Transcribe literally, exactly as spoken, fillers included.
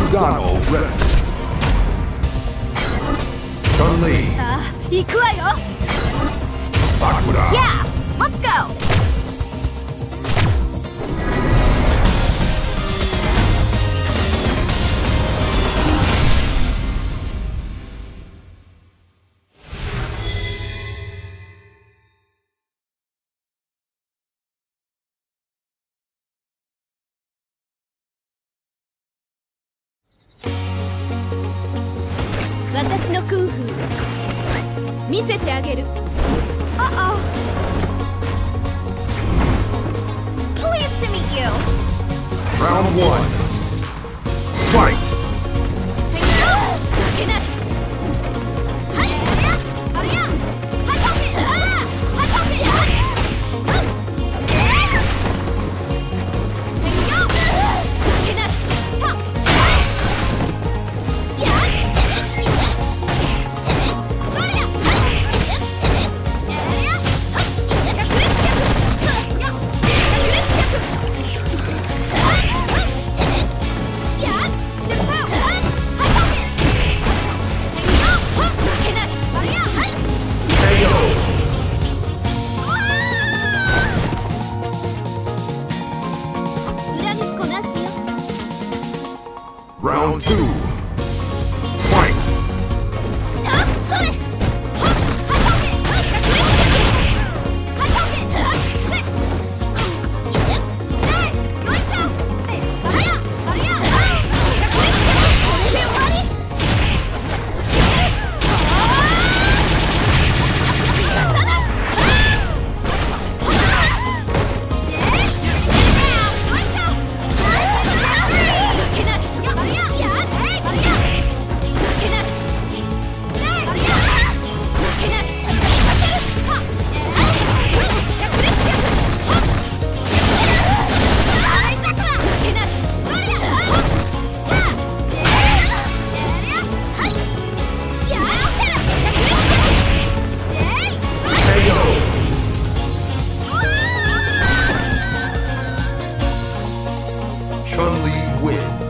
Sudano ready. Chun-Li. さあ行くわよ。 Sakura. Yeah, let's go.私のクンフー見せてあげる。ああ。Pleased to meet you. Round one. Fight. 負けない。はい。あれや。はいコンビ。ああ。はいコンビ。負けない。た。や。それや。 Round two. Fight. Chun-Li wins.